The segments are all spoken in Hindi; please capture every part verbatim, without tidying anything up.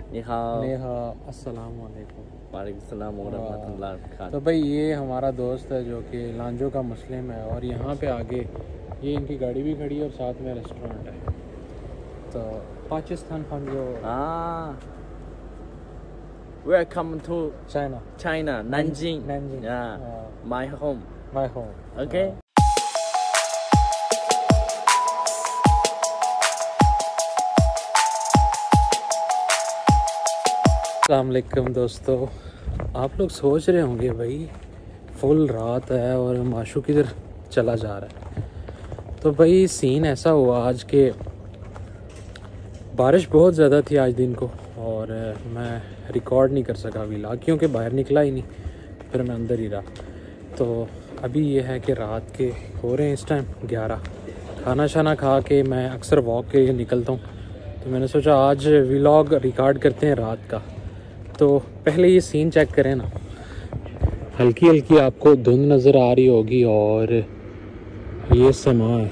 नेहा अस्सलाम वालेकुम। वालेकुम सलाम व रहमतुल्लाह वबरकातुहू। तो भाई ये हमारा दोस्त है जो कि लांजो का मुस्लिम है, और यहाँ पे आगे ये इनकी गाड़ी भी खड़ी है और साथ में रेस्टोरेंट है। तो पाकिस्तान फंगो Ah, welcome to China China, Nanjing. Nanjing. Yeah, Uh, my home. My home. Okay. अस्सलाम वालेकुम दोस्तों, आप लोग सोच रहे होंगे भाई फुल रात है और माशू किधर चला जा रहा है। तो भाई सीन ऐसा हुआ आज के, बारिश बहुत ज़्यादा थी आज दिन को और मैं रिकॉर्ड नहीं कर सका व्लॉग, क्योंकि बाहर निकला ही नहीं, फिर मैं अंदर ही रहा। तो अभी ये है कि रात के हो रहे हैं इस टाइम ग्यारह, खाना शाना खा के मैं अक्सर वॉक के लिए निकलता हूँ, तो मैंने सोचा आज व्लॉग रिकॉर्ड करते हैं रात का। तो पहले ये सीन चेक करें ना, हल्की हल्की आपको धुंध नज़र आ रही होगी और ये समा है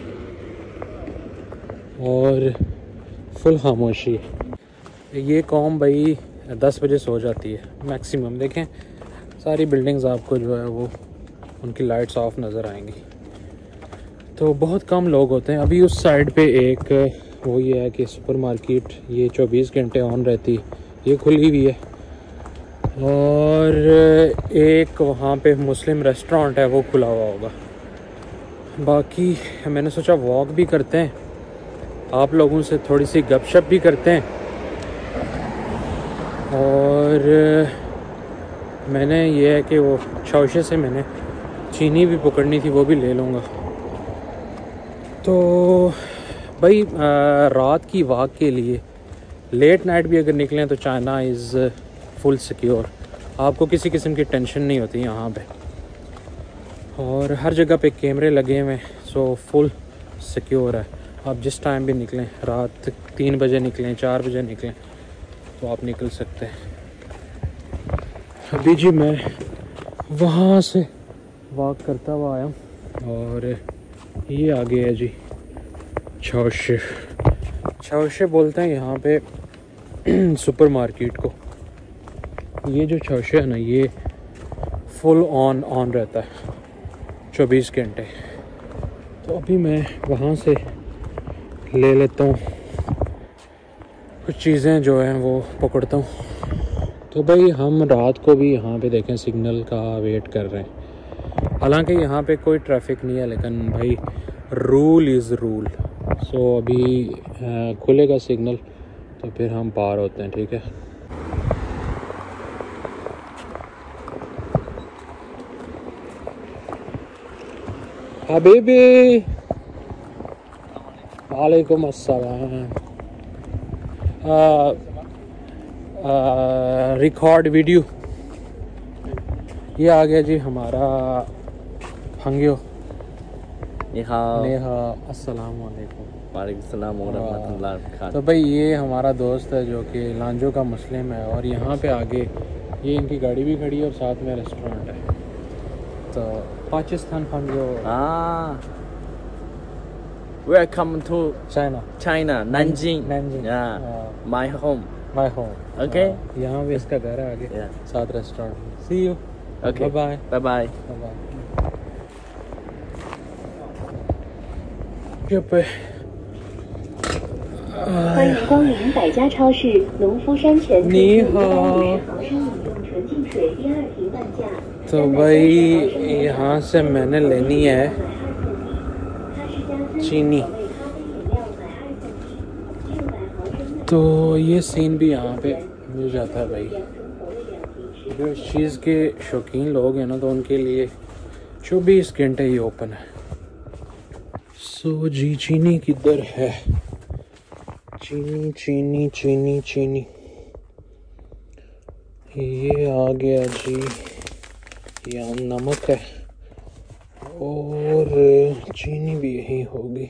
और फुल खामोशी है। ये कौम भाई दस बजे सो जाती है मैक्सिमम। देखें सारी बिल्डिंग्स आपको जो है वो उनकी लाइट्स ऑफ नज़र आएंगी, तो बहुत कम लोग होते हैं। अभी उस साइड पे एक वो ये है कि सुपर मार्केट ये चौबीस घंटे ऑन रहती, ये खुली हुई है, और एक वहाँ पे मुस्लिम रेस्टोरेंट है वो खुला हुआ होगा। बाकी मैंने सोचा वॉक भी करते हैं, आप लोगों से थोड़ी सी गपशप भी करते हैं, और मैंने ये है कि वो शौशे से मैंने चीनी भी पकड़नी थी, वो भी ले लूँगा। तो भाई रात की वॉक के लिए लेट नाइट भी अगर निकलें तो चाइना इज़ फुल सिक्योर, आपको किसी किस्म की टेंशन नहीं होती यहाँ पे, और हर जगह पे कैमरे लगे हुए हैं, सो फुल सिक्योर है। आप जिस टाइम भी निकलें, रात तीन बजे निकलें, चार बजे निकलें, तो आप निकल सकते हैं। अभी जी मैं वहाँ से वॉक करता हुआ आया हूँ, और ये आगे है जी छावशे। छावशे बोलते हैं यहाँ पे सुपर मार्केट को। ये जो छावशे है ना, ये फुल ऑन ऑन रहता है चौबीस घंटे। तो अभी मैं वहाँ से ले लेता हूँ कुछ चीज़ें जो हैं वो पकड़ता हूँ। तो भाई हम रात को भी यहाँ पे देखें सिग्नल का वेट कर रहे हैं, हालांकि यहाँ पे कोई ट्रैफिक नहीं है, लेकिन भाई रूल इज़ रूल। सो अभी खुलेगा सिग्नल तो फिर हम पार होते हैं, ठीक है। हबीबी वालेकुम अस्सलाम। रिकॉर्ड वीडियो ये आ गया जी हमारा फंगियो। नेहा अस्सलाम वालेकुम। वालेकुम सलाम व रहमतुल्लाह वबरकातुहू। तो भाई ये हमारा दोस्त है जो कि लांजो का मुस्लिम है, और यहाँ पे आगे ये इनकी गाड़ी भी खड़ी है और साथ में रेस्टोरेंट है। तो पाकिस्तान फंगो Ah, welcome to China China, Nanjing. Nanjing. Yeah, Uh, my home. My home. Okay. यहाँ पे इसका घर है आगे, Yeah. साथ restaurant. See you. Okay. Bye Bye bye. बाय।这杯欢迎光临百家超市农夫山泉你好五十毫升饮用纯净水第二瓶半价。 तो भाई यहाँ से मैंने लेनी है चीनी। तो ये सीन भी यहाँ पे मिल जाता है भाई। जो इस चीज़ के शौकीन लोग हैं ना, तो उनके लिए चौबीस घंटे ही ओपन है। सो जी चीनी किधर है? चीनी चीनी चीनी चीनी ये आ गया जी। यहाँ नमक है और चीनी भी यही होगी।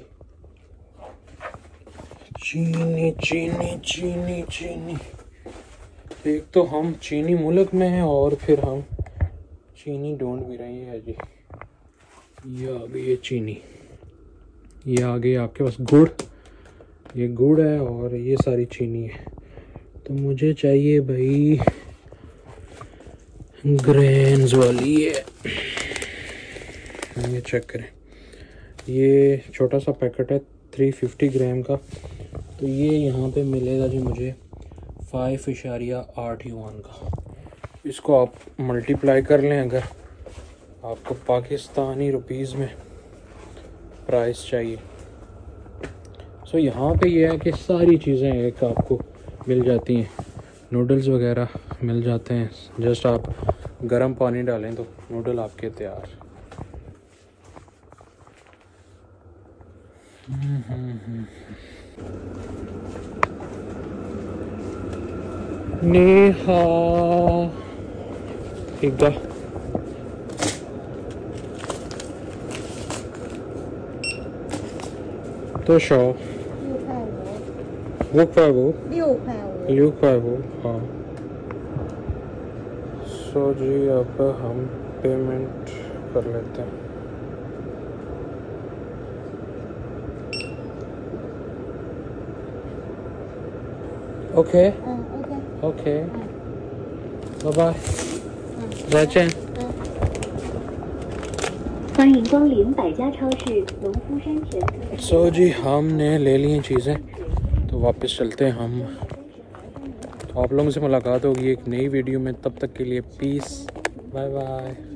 चीनी चीनी चीनी चीनी एक तो हम चीनी मुल्क में हैं और फिर हम चीनी ढूंढ भी रहे हैं जी। ये आ गई है चीनी, ये आ गई आपके पास गुड़, ये गुड़ है और ये सारी चीनी है। तो मुझे चाहिए भाई ग्रेन्स वाली। ये ये चेक करें, ये छोटा सा पैकेट है थ्री फिफ्टी ग्राम का। तो ये यहाँ पे मिलेगा जी मुझे फाइव इशारिया आठ युआन का। इसको आप मल्टीप्लाई कर लें अगर आपको पाकिस्तानी रुपीज़ में प्राइस चाहिए। सो यहाँ पे ये है कि सारी चीज़ें एक आपको मिल जाती हैं, नूडल्स वगैरह मिल जाते हैं। जस्ट आप गर्म पानी डालें तो नूडल आपके तैयार। नेहा इगा多少？ 六块五， 六块五， 六块五。 六块五，हाँ। सो जी अब हम पेमेंट कर लेते हैं। ओके 嗯 ，OK。 ओके बाय बाय，再见。 欢迎光临百家超市农夫山泉。 सो जी हमने ले ली चीज़ें, तो वापस चलते हैं हम। तो आप लोगों से मुलाकात होगी एक नई वीडियो में, तब तक के लिए पीस, बाय बाय।